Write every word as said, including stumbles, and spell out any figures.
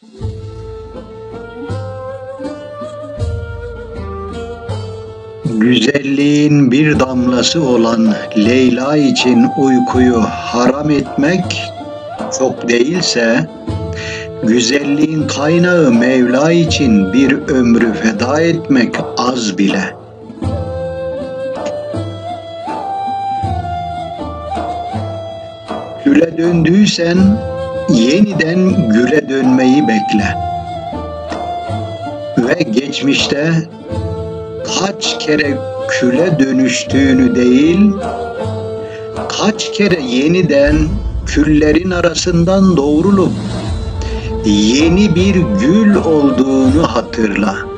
Güzelliğin bir damlası olan Leyla için uykuyu haram etmek çok değilse, güzelliğin kaynağı Mevla için bir ömrü feda etmek az bile. Güle döndüysen yeniden güle dönmeyi bekle. Ve geçmişte kaç kere küle dönüştüğünü değil, kaç kere yeniden küllerin arasından doğrulup yeni bir gül olduğunu hatırla.